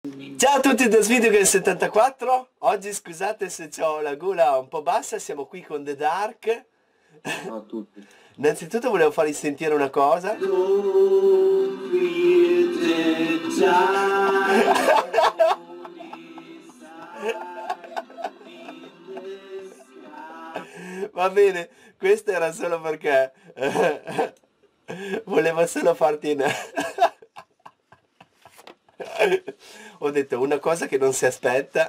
Ciao a tutti da Sviduga74. Oggi scusate se ho la gola un po' bassa, siamo qui con The Dark. Ciao a tutti. Innanzitutto volevo farvi sentire una cosa. Va bene, questo era solo perché volevo solo farti ho detto una cosa che non si aspetta.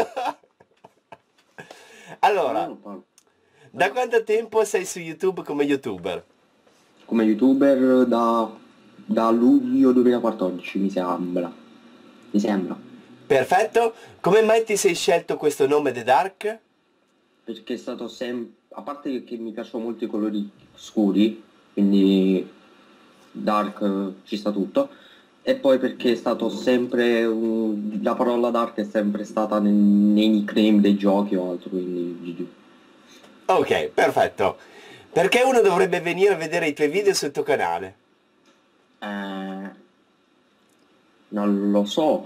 Allora, Non parlo. da quanto tempo sei su YouTube come YouTuber? Come youtuber da luglio 2014 mi sembra. Mi sembra. Perfetto. Come mai ti sei scelto questo nome The Dark? Perché è stato sempre. A parte che mi piacciono molto i colori scuri, quindi dark ci sta tutto. E poi perché è stato sempre. La parola dark è sempre stata nei nickname dei giochi o altro, quindi GG. Ok, perfetto. Perché uno dovrebbe venire a vedere i tuoi video sul tuo canale? Eh, non lo so.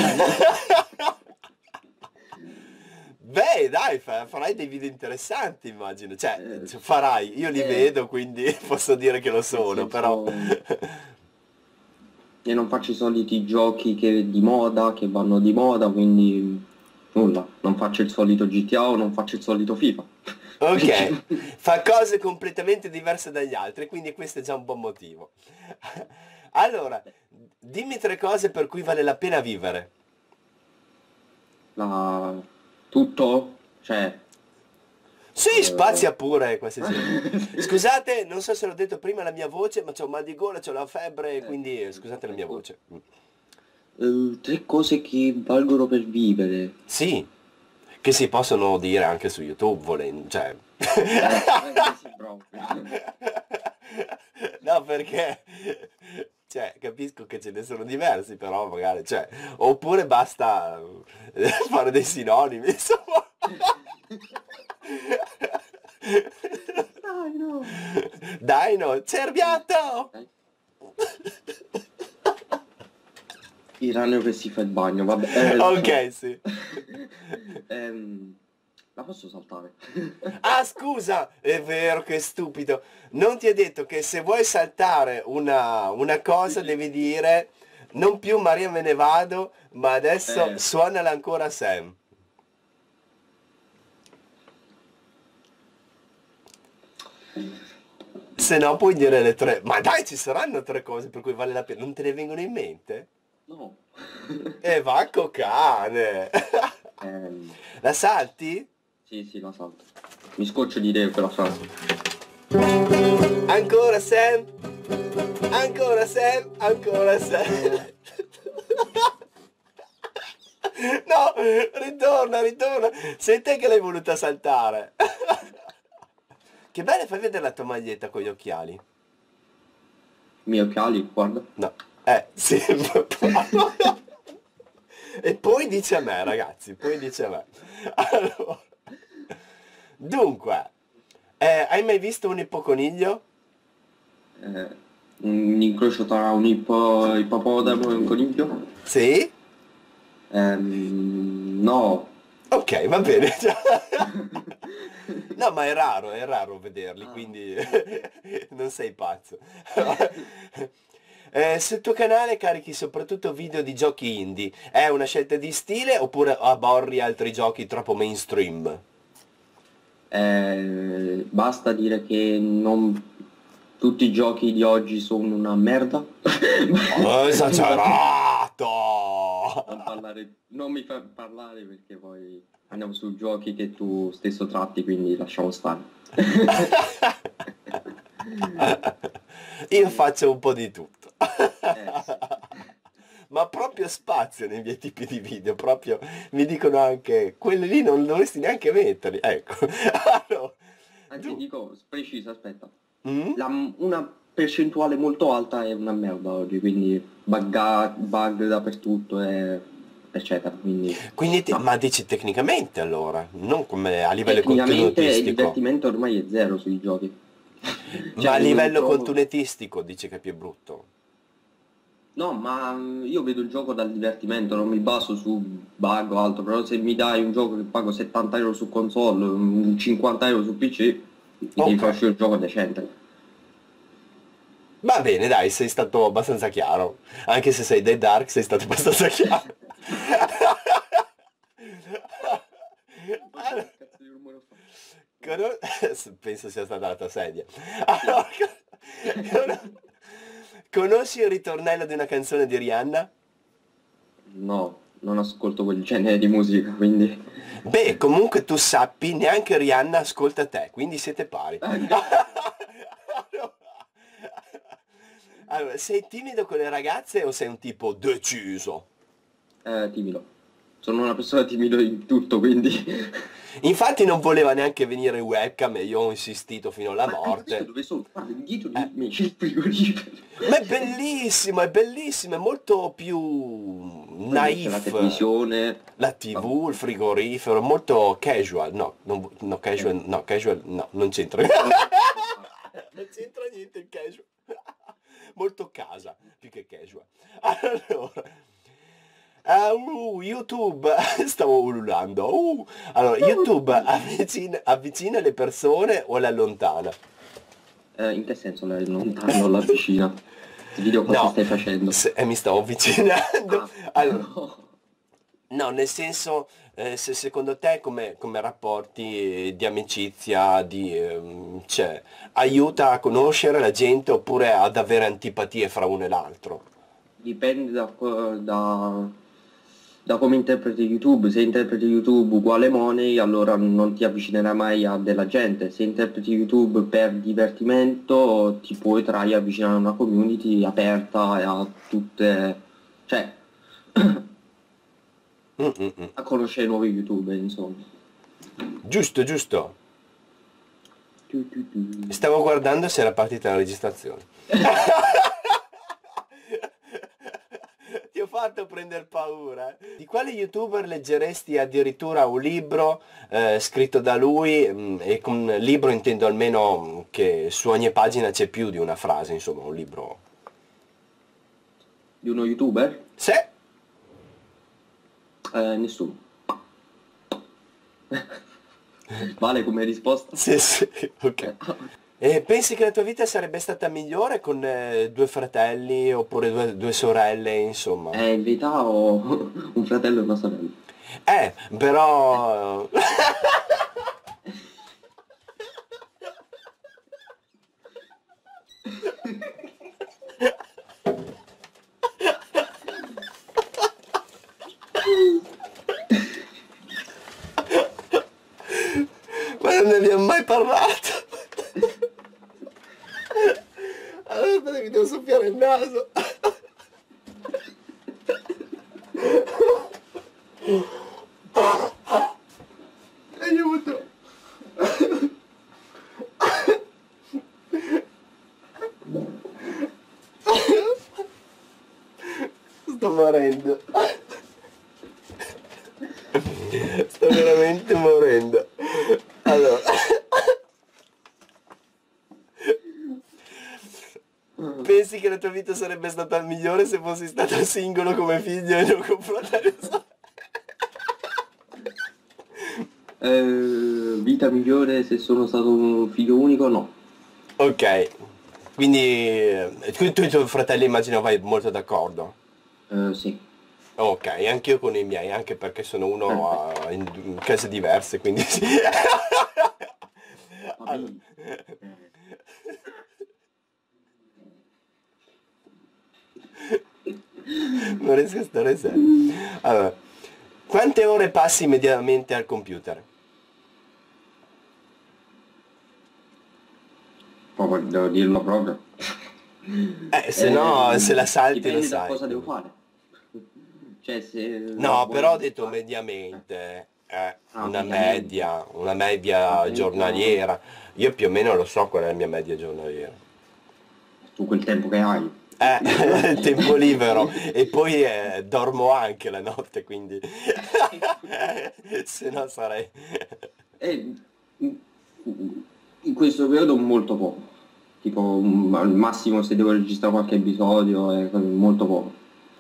Beh, dai, farai dei video interessanti, immagino. Cioè, Eh, farai, io li eh, vedo, quindi posso dire che lo nel sono, però... senso. E non faccio i soliti giochi di moda, che vanno di moda, quindi nulla. Non faccio il solito GTA o non faccio il solito FIFA. Ok, fa cose completamente diverse dagli altri, quindi questo è già un buon motivo. Allora, dimmi tre cose per cui vale la pena vivere. La... Tutto, cioè. Sì, eh, spazia pure qualsiasi... Scusate, non so se l'ho detto prima la mia voce, ma c'ho un mal di gola, c'ho la febbre, quindi scusate la mia ecco. voce. Tre cose che valgono per vivere. Sì, che si possono dire anche su YouTube, volendo, cioè... Sì, proprio. No, perché... Cioè, capisco che ce ne sono diversi, però magari, cioè... Oppure basta fare dei sinonimi, insomma. Dai, no. Dai, no, cerbiato! Dai. Il ragno che si fa il bagno, vabbè. Ok, sì. Ehm, la posso saltare? Ah, scusa, è vero, che stupido. Non ti ho detto che se vuoi saltare una cosa Sì. devi dire non più Maria me ne vado, ma adesso Eh, suonala ancora Sam. Se no puoi dire le tre. Ma dai, ci saranno tre cose per cui vale la pena. Non te ne vengono in mente? no. E vacco cane. Ehm, La salti? sì, sì, la salto. Mi scoccio di idee quella frase. Ancora Sam? Ancora Sam? Ancora Sam? No, ritorna, ritorna. Sei te che l'hai voluta saltare. Che belle, fai vedere la tua maglietta con gli occhiali. I miei occhiali, guarda. No, sì. E poi dice a me, ragazzi, poi dice a me. Allora, dunque, hai mai visto un ippoconiglio? Eh, un incrocio tra un ippopotamo e un coniglio? Sì? No. Ok, va bene. No, ma è raro vederli, Ah, quindi non sei pazzo. Sul tuo canale carichi soprattutto video di giochi indie. È una scelta di stile oppure aborri altri giochi troppo mainstream? basta dire che non tutti i giochi di oggi sono una merda. Oh, Infatti, esagerato! non mi fa parlare perché poi andiamo su giochi che tu stesso tratti, quindi lasciamo stare. Io faccio un po' di tutto. Sì. Ma proprio spazio nei miei tipi di video, proprio mi dicono anche quelli lì non dovresti neanche metterli. Ecco. Allora, Anzi, tu. dico preciso, aspetta. Mm? Una percentuale molto alta è una merda oggi, quindi bug dappertutto, eccetera. Quindi, Quindi, no. ma dici tecnicamente allora, non come a livello Tecnicamente il contenutistico, divertimento ormai è zero sui giochi. ma a Cioè, non livello trovo. contenutistico dici che è più brutto. No, ma io vedo il gioco dal divertimento, non mi baso su bug o altro, però se mi dai un gioco che pago 70 euro su console, 50 euro su PC, mi devi Ok. far uscire un gioco decente. Va bene, dai, sei stato abbastanza chiaro. Anche se sei Dead Dark, sei stato abbastanza chiaro. Oddio, Allora, che cazzo di rumore ho fatto? cono- penso sia stata la tua sedia. Sì. Allora, conosci il ritornello di una canzone di Rihanna? No, non ascolto quel genere di musica, quindi... Beh, comunque tu sappi, neanche Rihanna ascolta te, quindi siete pari. Allora, sei timido con le ragazze o sei un tipo deciso? Timido. Sono una persona timido in tutto, quindi... Infatti non voleva neanche venire in webcam e io ho insistito fino alla Ma hai visto morte. dove sono? Guarda, dietro Eh, di me c'è il frigorifero. ma è bellissimo, è molto più Poi c'è la naif. televisione. La Vabbè. TV, il frigorifero, molto casual. No, no, casual, no, casual, no, non c'entra. Non c'entra niente il casual. Molto casa, più che casual. Allora, YouTube, stavo ululando. Allora, YouTube avvicina le persone o le allontana? In che senso la lontano o la vicina? Ti video cosa No, stai facendo? mi stavo avvicinando. Ah, Allora, no. no, nel senso, se secondo te come rapporti di amicizia, cioè, aiuta a conoscere la gente oppure ad avere antipatie fra uno e l'altro? Dipende da come interpreti YouTube. Se interpreti YouTube uguale money, allora non ti avvicinerai mai a della gente. Se interpreti YouTube per divertimento, ti puoi trai avvicinare a una community aperta e a tutte... cioè, Mm, mm, mm. a conoscere nuovi YouTuber, insomma. Giusto, giusto. Tu, tu, tu. Stavo guardando se era partita la registrazione. Ti ho fatto prendere paura. Di quale YouTuber leggeresti addirittura un libro scritto da lui? E con libro intendo almeno che su ogni pagina c'è più di una frase, insomma, un libro. Di uno YouTuber? Se? Nessuno. Vale come risposta? Sì, sì, ok. E pensi che la tua vita sarebbe stata migliore con due fratelli oppure due sorelle, insomma? In verità ho un fratello e una sorella. Però... Ma non ne abbiamo mai parlato. Allora aspetta, mi devo soffiare il naso. Aiuto. Sto morendo. Sto veramente morendo. Allora, pensi che la tua vita sarebbe stata migliore se fossi stato singolo come figlio e non con fratelli? Vita migliore se sono stato un figlio unico? No. Ok, quindi tu e i tuoi fratelli immagino vai molto d'accordo. Sì. Ok, anch'io con i miei, anche perché sono uno Perfetto. in case diverse, quindi sì. Allora, Papi. non riesco a stare serio. Allora, quante ore passi mediamente al computer? Proprio, devo dirlo proprio. Se no, se la salti lo Dipende da sai. cosa devo fare. Cioè, se No, voglio però ho detto fare... mediamente, mediamente. una media Media... giornaliera. Io più o meno lo so qual è la mia media giornaliera. Tu quel tempo che hai. Tempo libero e poi dormo anche la notte, quindi se no sarei... E in questo periodo molto poco. tipo al massimo se devo registrare qualche episodio è molto poco.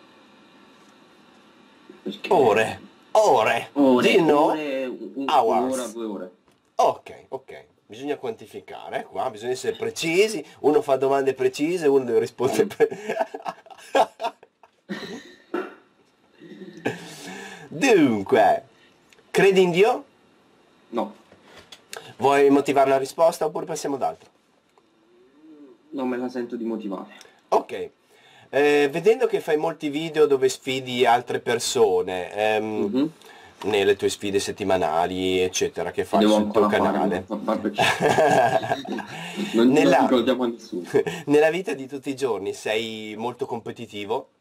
Perché Ore, ore, di no, un'ora, hours. 2 ore. Ok, ok. Bisogna quantificare, qua bisogna essere precisi, uno fa domande precise, uno deve rispondere Dunque, credi in Dio? No, Vuoi motivare la risposta oppure passiamo ad altro? non me la sento di motivare. Ok, vedendo che fai molti video dove sfidi altre persone, Mhm. nelle tue sfide settimanali, eccetera, che E fai devo sul tuo ancora fare, canale, perché non lo nella, ricordiamo a nessuno. nella vita di tutti i giorni sei molto competitivo?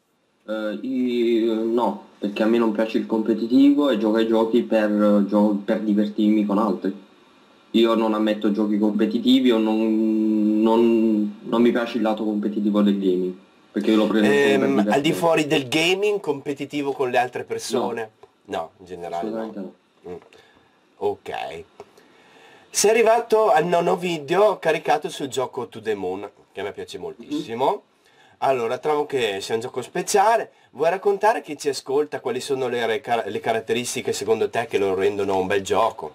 No, perché a me non piace il competitivo e gioco ai giochi per divertirmi con altri. Io non ammetto giochi competitivi o non mi piace il lato competitivo del gaming, perché io lo prendo solo per Al di divertimento. fuori del gaming, competitivo con le altre No, persone? No, in generale no. assolutamente no. Mm. Ok. Sei arrivato al nono video caricato sul gioco To The Moon, che a me piace Mhm. moltissimo. Allora, trovo che sia un gioco speciale. Vuoi raccontare a chi ci ascolta quali sono le caratteristiche secondo te che lo rendono un bel gioco?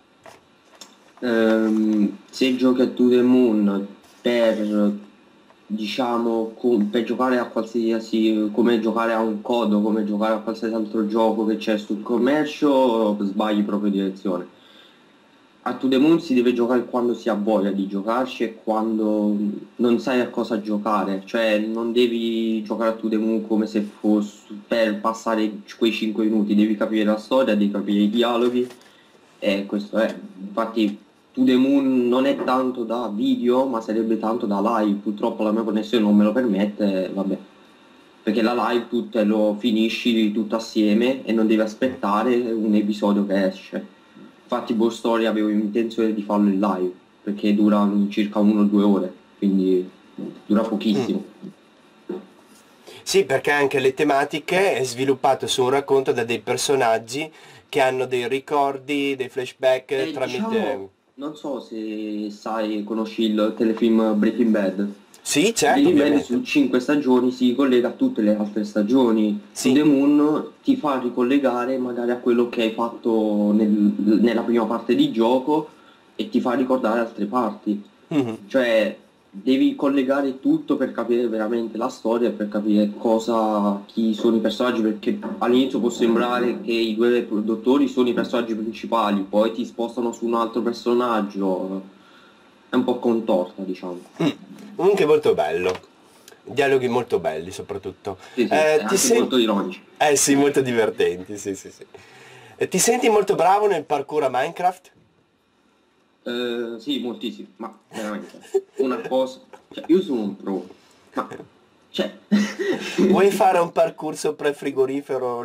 Se giochi a To The Moon per, diciamo, per giocare a qualsiasi, come giocare a un COD o come giocare a qualsiasi altro gioco che c'è sul commercio, sbagli proprio direzione. A To The Moon si deve giocare quando si ha voglia di giocarci e quando non sai a cosa giocare, cioè non devi giocare a To The Moon come se fosse per passare quei 5 minuti, devi capire la storia, devi capire i dialoghi e questo è. Infatti To The Moon non è tanto da video, ma sarebbe tanto da live, purtroppo la mia connessione non me lo permette, vabbè. Perché la live tu te lo finisci tutto assieme e non devi aspettare un episodio che esce. Infatti Boss Story avevo intenzione di farlo in live, perché dura circa 1 o 2 ore, quindi dura Mm. pochissimo. Sì, perché anche le tematiche è sviluppato su un racconto da dei personaggi che hanno dei ricordi, dei flashback E diciamo, tramite... non so se sai, conosci il telefilm Breaking Bad. Sì, certo, Breaking Bad su ovviamente. 5 stagioni si collega a tutte le altre stagioni. To Sì. The Moon ti fa ricollegare magari a quello che hai fatto nella prima parte di gioco e ti fa ricordare altre parti. Mhm. Cioè, devi collegare tutto per capire veramente la storia e per capire chi sono i personaggi, perché all'inizio può sembrare che i due dottori sono i personaggi principali, poi ti spostano su un altro personaggio. È un po' contorta, diciamo. Comunque molto bello. Dialoghi molto belli soprattutto. Sì, sì, è Ti anche senti... molto ironici. Eh sì, molto divertenti, sì, sì, sì. Ti senti molto bravo nel parkour a Minecraft? Sì, moltissimo, ma veramente. Una cosa, cioè, io sono un pro, ma, cioè, Vuoi fare un parkour sopra il frigorifero?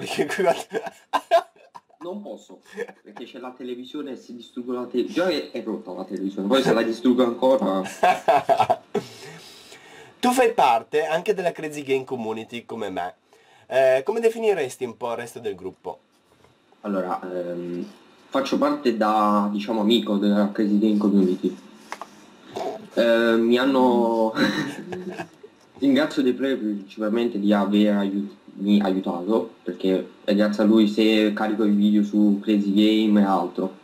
non posso, perché c'è la televisione e se distruggo la televisione, già è rotta la televisione, poi se la distruggo ancora, Tu fai parte anche della Crazy Game Community come me. Come definiresti un po' il resto del gruppo? allora, faccio parte da, diciamo, amico della Crazy Game Community. Mi hanno ringrazio dei player principalmente di avermi aiutato, perché è grazie a lui se carico i video su Crazy Game e altro.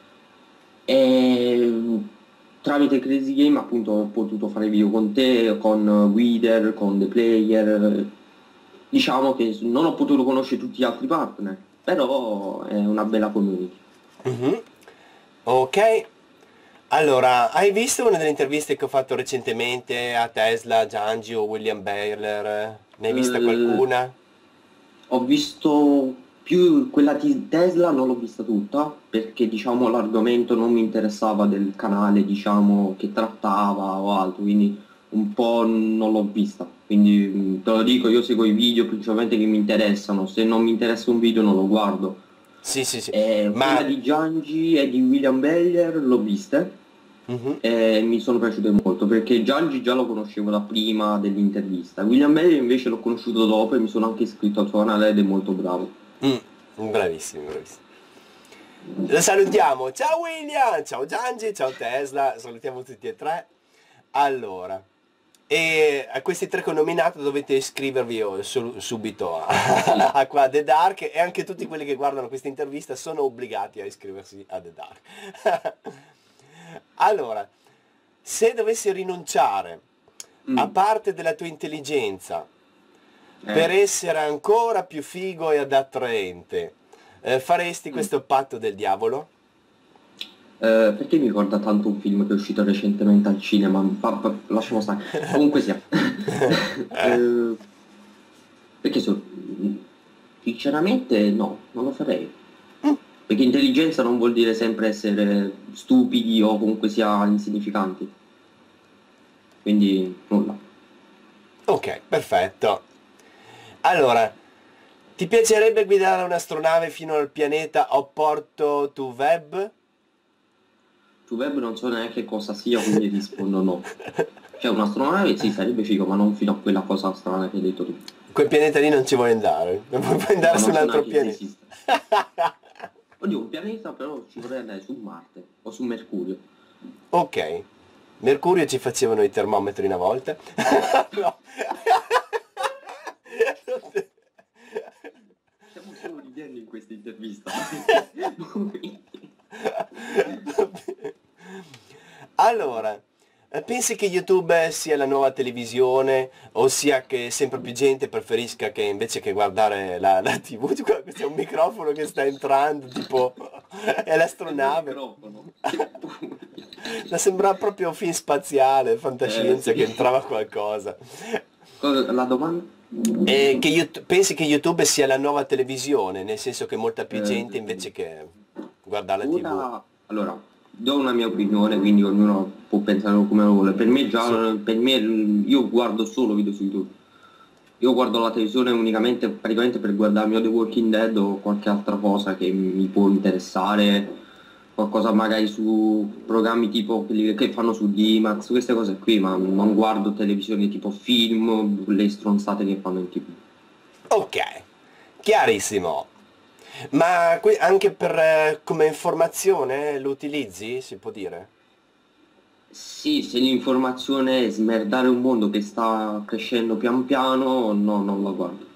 E tramite Crazy Game appunto ho potuto fare video con te, con Wither, con The Player. Diciamo che non ho potuto conoscere tutti gli altri partner, però è una bella community. Mhm. Ok. Allora, hai visto una delle interviste che ho fatto recentemente a Tesla, Giangi o William Baylor? Ne hai vista Eh, qualcuna? Ho visto più quella di Tesla, non l'ho vista tutta perché diciamo l'argomento non mi interessava del canale diciamo che trattava o altro, quindi un po' non l'ho vista. Quindi te lo dico, io seguo i video principalmente che mi interessano, se non mi interessa un video non lo guardo. Sì, sì, sì. Quella Ma... di Giangi e di William Beller l'ho viste Mhm. e mi sono piaciute molto perché Giangi già lo conoscevo da prima dell'intervista. William Beller invece l'ho conosciuto dopo e mi sono anche iscritto al suo canale ed è molto bravo. Bravissimi, bravissimi. Lo salutiamo. Ciao William, ciao Giangi, ciao Tesla, salutiamo tutti e tre. Allora, e a questi tre che ho nominato dovete iscrivervi subito a, a qua The Dark, e anche tutti quelli che guardano questa intervista sono obbligati a iscriversi a The Dark. Allora, se dovessi rinunciare a Mm. parte della tua intelligenza per Eh, essere ancora più figo ed attraente, faresti mm. questo patto del diavolo? Perché mi ricorda tanto un film che è uscito recentemente al cinema, lasciamo stare. Comunque sia. Eh, perché sinceramente no, non lo farei. Perché intelligenza non vuol dire sempre essere stupidi o comunque sia insignificanti. Quindi nulla. Ok, perfetto. Allora, ti piacerebbe guidare un'astronave fino al pianeta Opporto to Web? Su web non so neanche cosa sia, quindi rispondo no. Cioè un'astronave sì, sarebbe figo, ma non fino a quella cosa strana che hai detto tu. Quel pianeta lì non ci vuoi andare, non puoi andare No, su non un so altro neanche se pianeta. esiste. Oddio, un pianeta però ci vorrei andare su Marte o su Mercurio. Ok, Mercurio ci facevano i termometri una volta. No. Stiamo solo ridendo in questa intervista. Allora, pensi che YouTube sia la nuova televisione, ossia che sempre più gente preferisca che invece che guardare la TV, c'è un microfono che sta entrando, tipo, è È il mio l'astronave. microfono. Che pure. Ma sembra proprio un film spaziale, fantascienza, che Sì. entrava qualcosa. La domanda? E che pensi che YouTube sia la nuova televisione, nel senso che molta più Eh, gente invece che guardare la TV. Ora, allora, do una mia opinione, quindi ognuno può pensare come lo vuole. Per me Sì. già, per me io guardo solo video su YouTube. Io guardo la televisione unicamente, praticamente per guardarmi o The Walking Dead o qualche altra cosa che mi può interessare, qualcosa magari su programmi tipo quelli che fanno su D-Max, queste cose qui, ma non guardo televisione tipo film, le stronzate che fanno in TV. Ok, chiarissimo. Ma anche per come informazione lo utilizzi, si può dire? Sì, se l'informazione è smerdare un mondo che sta crescendo pian piano, no, non la guardo.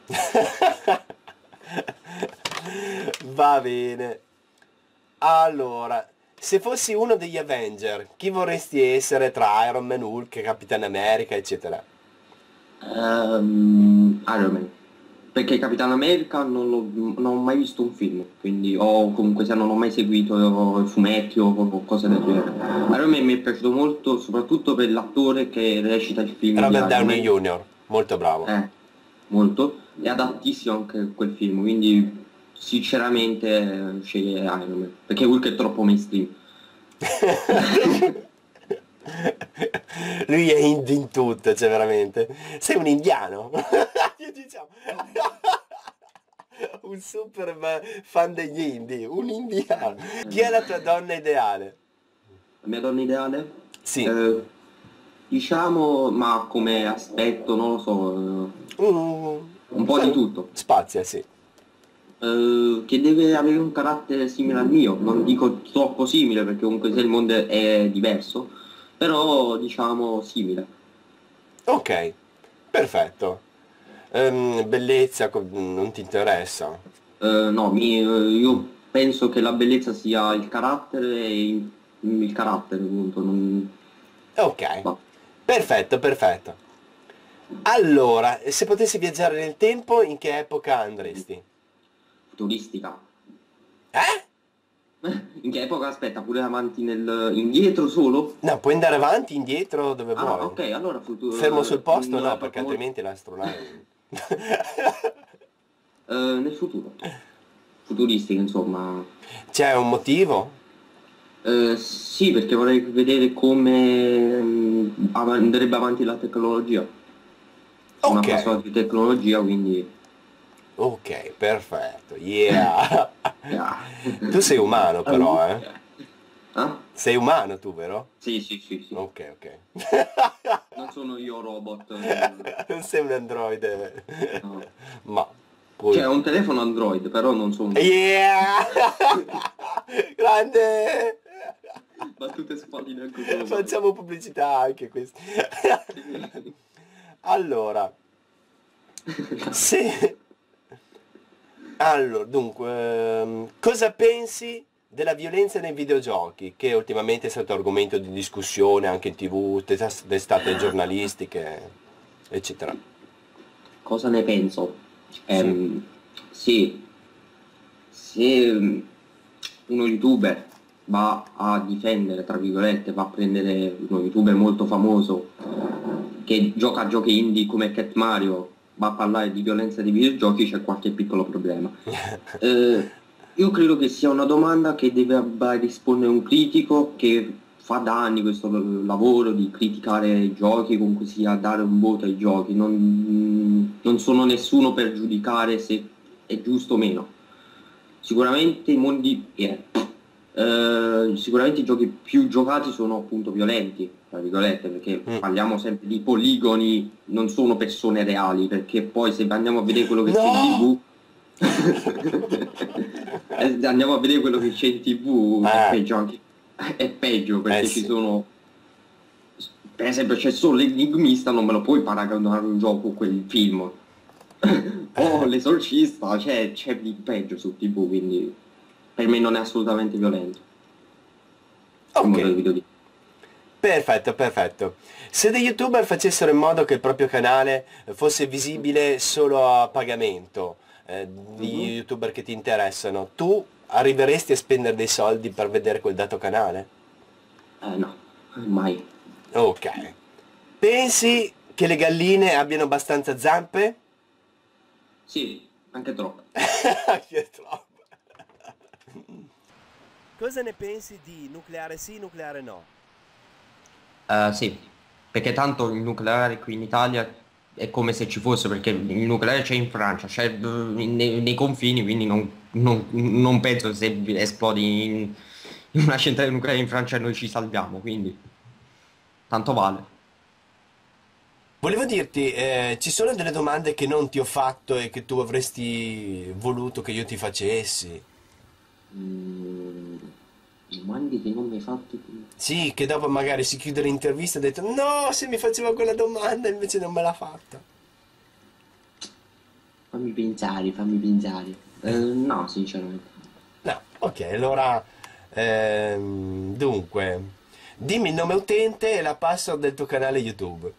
Va bene. Allora, se fossi uno degli Avenger, chi vorresti essere tra Iron Man, Hulk, Capitan America, eccetera? Iron Man. Perché Capitan America non ho mai visto un film, quindi o comunque se non ho mai seguito fumetti o cose del genere. Iron Man mi è piaciuto molto, soprattutto per l'attore che recita il film di Robert Iron Downey Man. Jr., molto bravo. Molto. È adattissimo anche quel film, quindi sinceramente scegliere Iron Man. Perché Hulk è troppo mainstream. Lui è in tutto, cioè veramente. Sei un indiano. Diciamo. Un super fan degli indie, un indiano. Chi è la tua donna ideale? La mia donna ideale? Sì. Eh, diciamo, ma come aspetto, non lo so, un po' di tutto. Spazia, sì. Che deve avere un carattere simile al mio, non dico troppo simile perché comunque se il mondo è diverso, però diciamo simile. Ok, perfetto. Bellezza non ti interessa? No, io penso che la bellezza sia il carattere e il carattere, appunto. Ok, No. perfetto, perfetto. Allora, se potessi viaggiare nel tempo, in che epoca andresti? Futuristica. Eh? In che epoca? Aspetta, pure avanti indietro solo? No, puoi andare avanti, indietro, dove Ah, vuoi. ok, allora Fermo sul posto no, perché un'epoca molto. altrimenti l'astronave... Nel futuro. Futuristica, insomma. C'è un motivo? Sì, perché vorrei vedere come andrebbe avanti la tecnologia. Sono Ok, appassionato di tecnologia, quindi. ok, perfetto, yeah. Yeah. Tu sei umano però, eh? Ah? Sei umano tu, vero? Sì, sì, sì, sì. Ok, ok. Non sono io robot. Non sei un androide. No. Ma Cioè, poi... ho un telefono Android, però non sono. Yeah! Grande! Ma battute spalline anche solo. Facciamo pubblicità anche questi. Allora, se... Allora, dunque, cosa pensi della violenza nei videogiochi, che ultimamente è stato argomento di discussione anche in TV, testate giornalistiche, eccetera. Cosa ne penso? Sì. Sì, se uno youtuber va a difendere, tra virgolette, va a prendere uno youtuber molto famoso che gioca a giochi indie come Cat Mario, va a parlare di violenza dei videogiochi, c'è qualche piccolo problema. Io credo che sia una domanda che deve rispondere un critico che fa da anni questo lavoro di criticare i giochi, comunque sia dare un voto ai giochi. Non sono nessuno per giudicare se è giusto o meno. Sicuramente sicuramente i giochi più giocati sono appunto violenti, tra virgolette, perché parliamo sempre di poligoni, non sono persone reali, perché poi se andiamo a vedere quello che c'è in TV andiamo a vedere quello che c'è in TV, è peggio perché ci sono, per esempio c'è solo l'Enigmista, non me lo puoi paragonare un gioco con quel film. O l'Esorcista, c'è di peggio su TV, quindi per me non è assolutamente violento. Ok. Perfetto, perfetto. Se degli youtuber facessero in modo che il proprio canale fosse visibile solo a pagamento, di youtuber che ti interessano, tu arriveresti a spendere dei soldi per vedere quel dato canale? No, mai. Ok. Pensi che le galline abbiano abbastanza zampe? Sì, anche troppo. Che troppo. Cosa ne pensi di nucleare sì, nucleare no? Sì, perché tanto il nucleare qui in Italia è come se ci fosse, perché il nucleare c'è in Francia, c'è nei confini, quindi non penso che se esplodi in una centrale nucleare in Francia noi ci salviamo, quindi tanto vale. Volevo dirti, ci sono delle domande che non ti ho fatto e che tu avresti voluto che io ti facessi? Domande che non mi hai fatto tu. Sì, che dopo magari si chiude l'intervista e ha detto no, se mi faceva quella domanda invece non me l'ha fatta. Fammi pensare, fammi pensare. No, sinceramente. No, ok, allora, dunque, dimmi il nome utente e la password del tuo canale YouTube.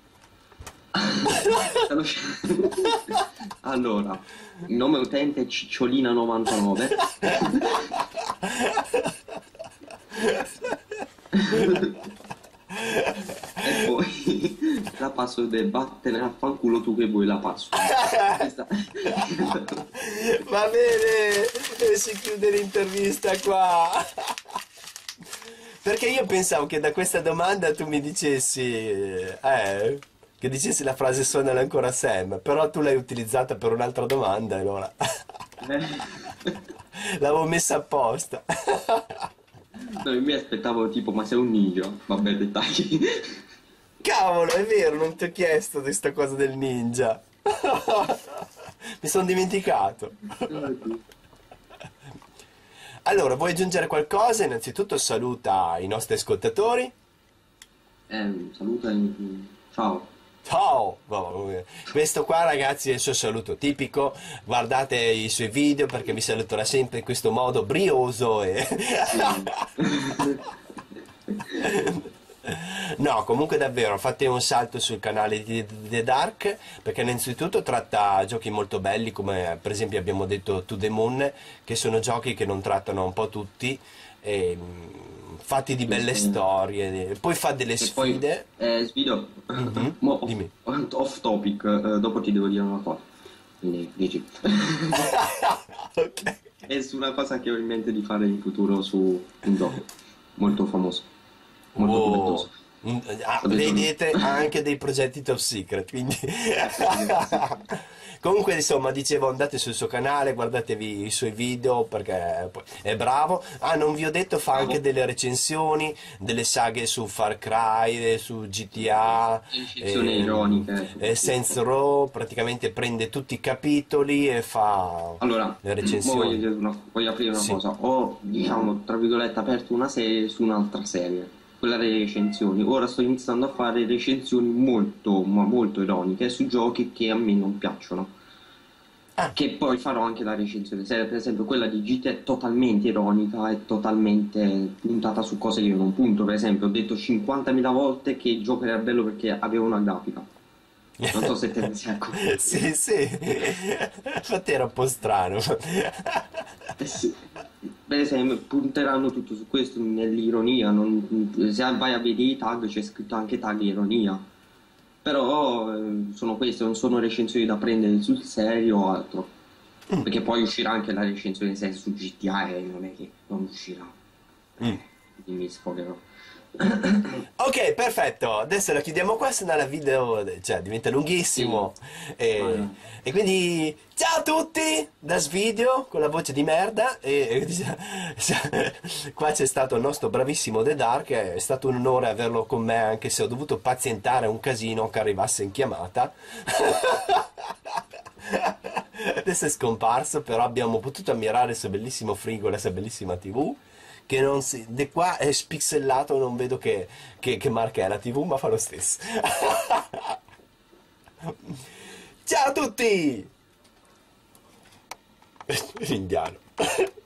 Allora, il nome utente è Cicciolina99. E poi la password è vattene a fanculo tu che vuoi la password. Va bene, e si chiude l'intervista qua. Perché io pensavo che da questa domanda tu mi dicessi, che dicessi la frase suonano ancora Sam, però tu l'hai utilizzata per un'altra domanda, allora l'avevo messa apposta. No, io mi aspettavo tipo, ma sei un ninja? Vabbè, dettagli. Cavolo, è vero, non ti ho chiesto di sta cosa del ninja. Mi sono dimenticato. Allora, vuoi aggiungere qualcosa? Innanzitutto saluta i nostri ascoltatori. Saluta. Ciao. Ciao! Questo qua ragazzi è il suo saluto tipico, guardate i suoi video perché vi saluterà sempre in questo modo brioso e... No, comunque davvero, fate un salto sul canale di The Dark perché innanzitutto tratta giochi molto belli come per esempio abbiamo detto To The Moon, che sono giochi che non trattano un po' tutti, e, fatti di belle storie, poi fa delle E poi, sfide. Sfido, Mhm, dimmi. off topic, dopo ti devo dire una cosa. Quindi dici. Ok. È su una cosa che ho in mente di fare in futuro su un gioco molto famoso, molto Wow. provettoso. Ho detto no. Vedete anche dei progetti top secret, quindi comunque insomma dicevo andate sul suo canale, guardatevi i suoi video perché è bravo. Ah, non vi ho detto, fa anche Bravo. delle recensioni, delle saghe su Far Cry, su GTA, Eccezioni ironiche, Saints soprattutto. Row, praticamente prende tutti i capitoli e fa Allora, le mo recensioni. voglio aprire una Sì. cosa. Ho, diciamo, tra virgolette, aperto una serie su un'altra serie. quella delle recensioni. Ora sto iniziando a fare recensioni molto, ma molto ironiche su giochi che a me non piacciono. Ah, Che poi farò anche la recensione seria, per esempio quella di GT è totalmente ironica, è totalmente puntata su cose che io non punto. Per esempio, ho detto 50.000 volte che il gioco era bello perché aveva una grafica. Non so se te ne sei accorto. sì, sì. Infatti era un po' strano. Sì. Per esempio, punteranno tutto su questo, nell'ironia. Se vai a vedere i tag c'è scritto anche tag ironia. Però sono queste, non sono recensioni da prendere sul serio o altro. Perché poi uscirà anche la recensione seria su GTA e non è che non uscirà. Quindi mi sfogherò. Ok, perfetto. Adesso la chiudiamo qua, se no la video, cioè, diventa Sì. lunghissimo. Vai, E, vai. e quindi, ciao a tutti da Svideo con la voce di merda. Qua c'è stato il nostro bravissimo The Dark. È stato un onore averlo con me, anche se ho dovuto pazientare un casino che arrivasse in chiamata. Adesso è scomparso, però abbiamo potuto ammirare il suo bellissimo frigo e la sua bellissima TV. Che non si. Di qua è spixellato, non vedo che marca è la TV, ma fa lo stesso. Ciao a tutti! Indiano.